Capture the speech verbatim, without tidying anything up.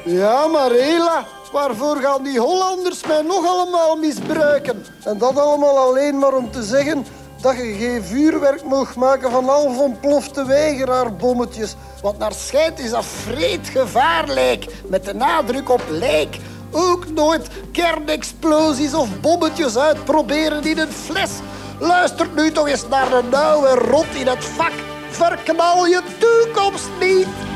Ja, maar Hela, waarvoor gaan die Hollanders mij nog allemaal misbruiken? En dat allemaal alleen maar om te zeggen dat je geen vuurwerk mag maken van half ontplofte weigeraarbommetjes. Want naar schijnt is dat vreed gevaarlijk, met de nadruk op lijk. Ook nooit kernexplosies of bommetjes uitproberen in een fles. Luister nu toch eens naar de nauwe rot in het vak. Verknal je toekomst niet.